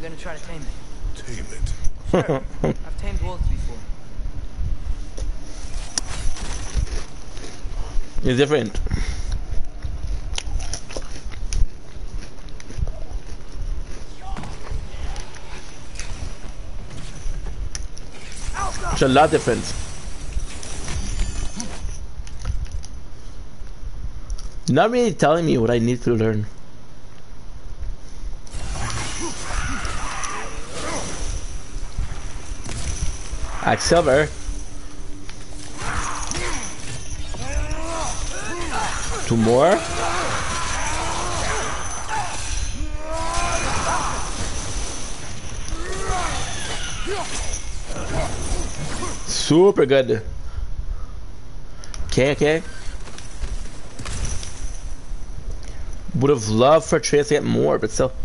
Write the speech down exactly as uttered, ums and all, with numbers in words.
gonna try to tame it. Tame it? Sure. I've tamed wolves before. It's different. It's a lot different. You're not really telling me what I need to learn. Axe silver. Two more. Super good. Okay, okay. Would have loved for Trace to get more, but still.